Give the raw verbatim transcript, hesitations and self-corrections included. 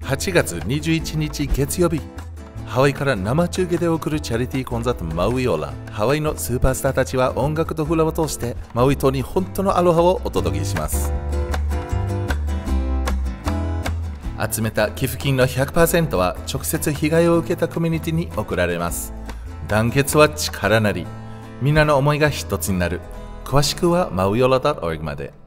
はちがつにじゅういちにち月曜日、ハワイから生中継で送るチャリティーコンサートマウイオーラ。ハワイのスーパースターたちは音楽とフラワーを通してマウイ島に本当のアロハをお届けします。集めた寄付金の ひゃくパーセント は直接被害を受けたコミュニティに送られます。団結は力なり。みんなの思いが一つになる。詳しくはマウイオーラ ドットオーアールジ まで。